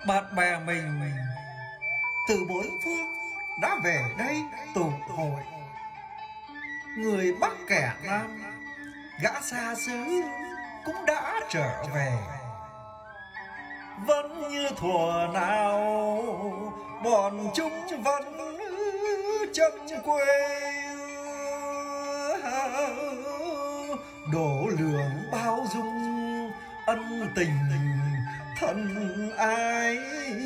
Bạn bè mình từ bốn phương đã về đây tụ hội. Người Bắc kẻ Nam, gã xa xứ cũng đã trở về. Vẫn như thuở nào bọn chúng vẫn chân quê, đổ lượng bao dung ân tình thân ái.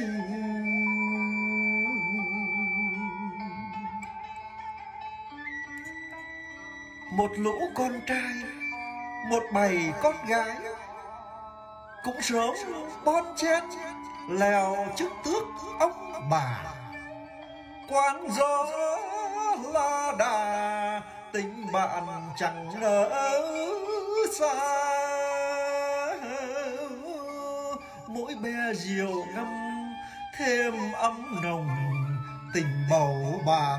Một lũ con trai, một bầy con gái cũng sớm bon chen lèo chức tước ông bà. Quan gió la đà, tình bạn chẳng nỡ xa. Mỗi be rượu ngâm thêm ấm nồng, tình bầu bạn.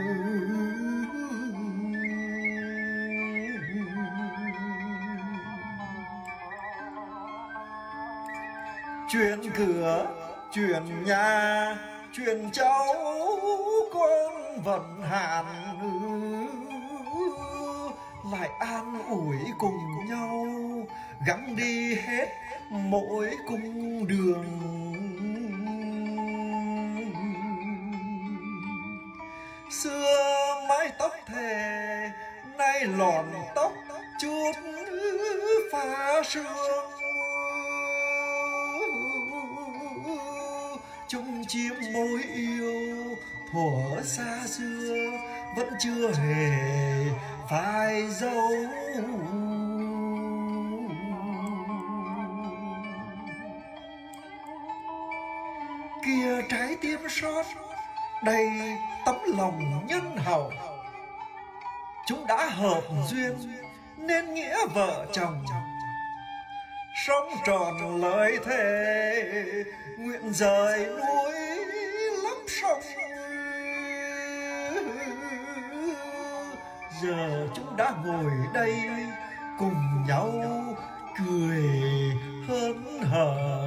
Chuyện cửa, chuyện nhà, chuyện cháu con vận hạn, lại an ủi cùng nhau gắng đi hết mỗi cung đường. Xưa mái tóc thề, nay lọn tóc chút pha sương. Chung chiếm mối yêu thuở xa xưa vẫn chưa hề phai dấu. Kia trái tim xót đầy tấm lòng nhân hậu, chúng đã hợp duyên nên nghĩa vợ chồng. Sống tròn lời thề, nguyện rời núi lấp sông. Giờ chúng đã ngồi đây cùng nhau cười hớn hở.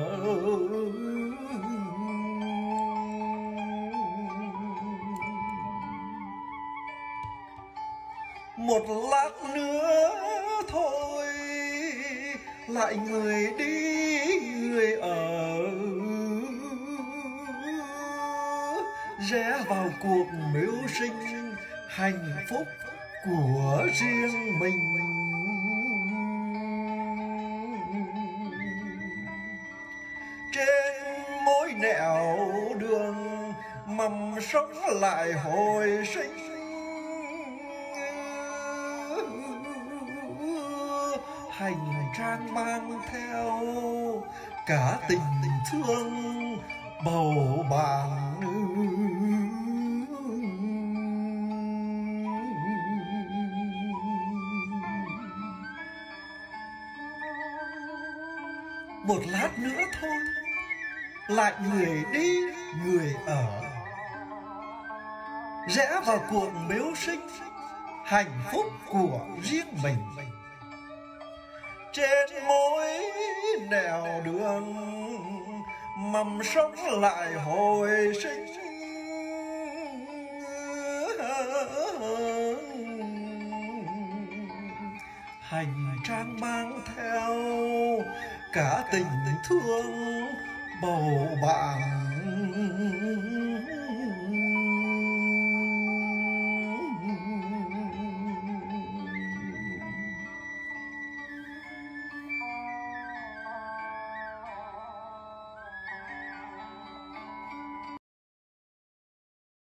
Một lát nữa thôi lại người đi người ở, rẽ vào cuộc mưu sinh hạnh phúc của riêng mình. Trên mỗi nẻo đường mầm sống lại hồi sinh, hành trang mang theo cả tình thương bầu bạn. Một lát nữa thôi lại người đi người ở, rẽ vào cuộc mưu sinh hạnh phúc của riêng mình. Trên mỗi nẻo đường mầm sống lại hồi sinh, hành trang mang theo cả tình thương bầu bạn.